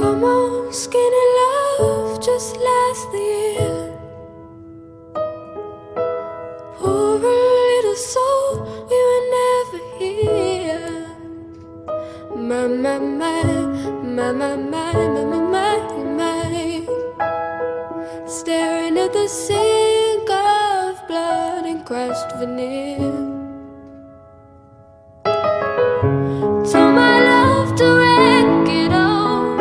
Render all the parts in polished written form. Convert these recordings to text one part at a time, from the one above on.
Come on, skinny love, just last the year. Poor little soul, we were never here. My, my, my, my, my, my, my, my, my, my. Staring at the sink of blood and crushed veneer. Told my love to wreck it all,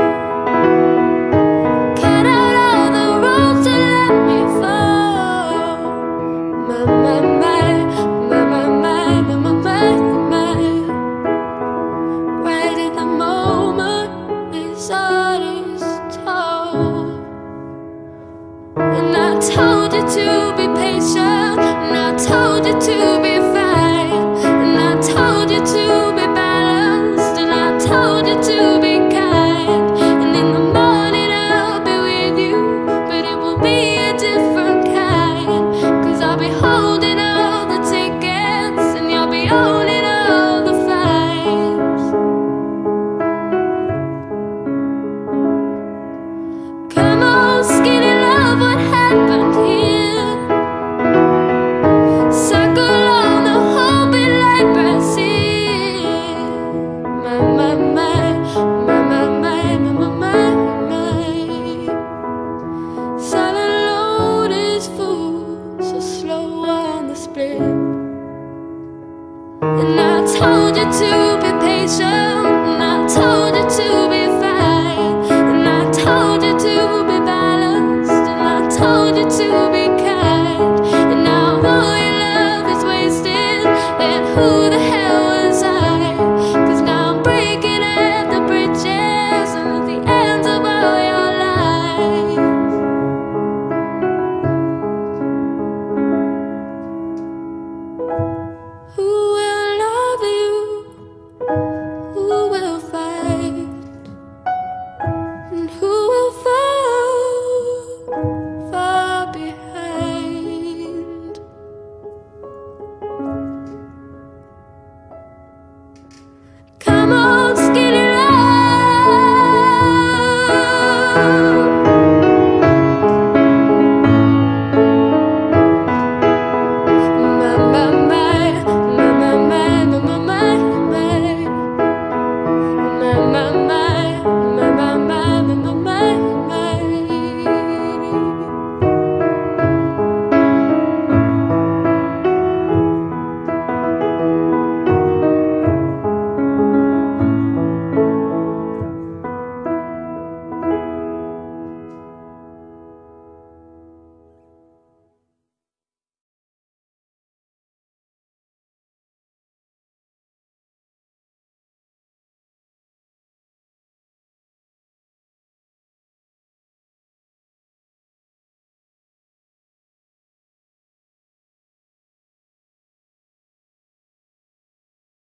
cut out all the roads to let me fall. My, my, my, my, my, my, my, my, my, my. Right in the moment, this heart is torn. And I told you to be patient, and I told you to be